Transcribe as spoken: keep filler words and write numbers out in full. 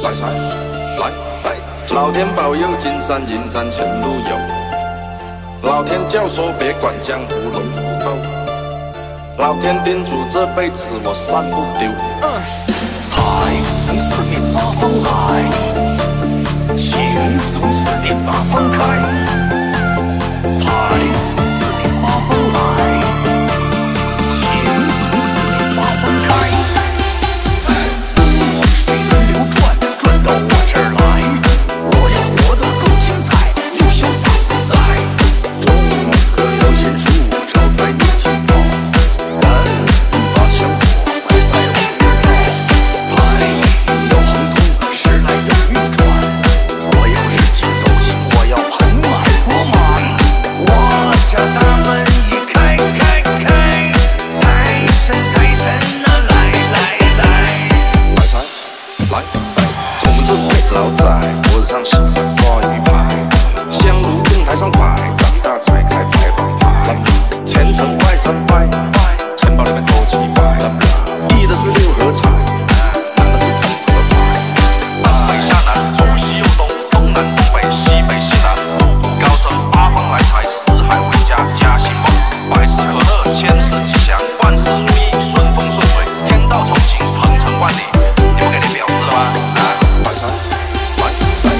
来财，来来，老天保佑，金山银山前路有。老天教唆别管江湖龙虎斗，老天叮嘱这辈子我三不丢。 财从四面八方来，钱从四面八方开。财从四面八方来，钱从四面八方开。水轮流转，转到我这儿来。我要活得更精彩，有潇洒自在。种个摇钱树，招财念金宝。燃把香火，快快往里走。财要亨通，时来要运转。我要日进斗金，我要盆满钵满。我家大门一开开开，财神财神啊来来来。 来财，来来，从这位老仔脖子上喜欢挂玉牌，香炉供台上摆，长大才开牌坊牌，前程外三拜，钱包里面多几百，一的是六合彩，难的是扑克牌。南北下南，中西右东，东南东北，西北西南，步步高升，八方来财，四海为家，家兴旺，百事可乐，千事吉祥，万事如意，顺风顺水，天道酬勤，鹏程万里。你不给你表示了吗？啊，来财，来来。